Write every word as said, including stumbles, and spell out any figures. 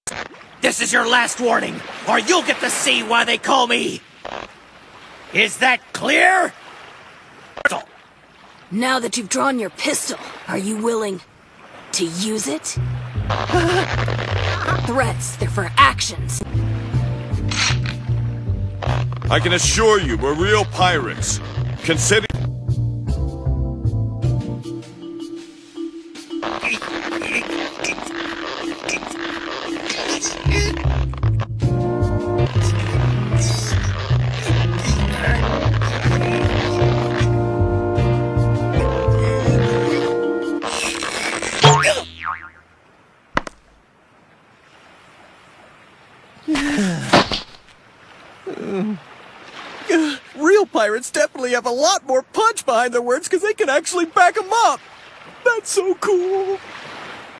This is your last warning, or you'll get to see why they call me. Is that clear? Now that you've drawn your pistol, are you willing to use it? Threats, they're for actions. I can assure you, we're real pirates. Consider... Real pirates definitely have a lot more punch behind their words because they can actually back them up. That's so cool.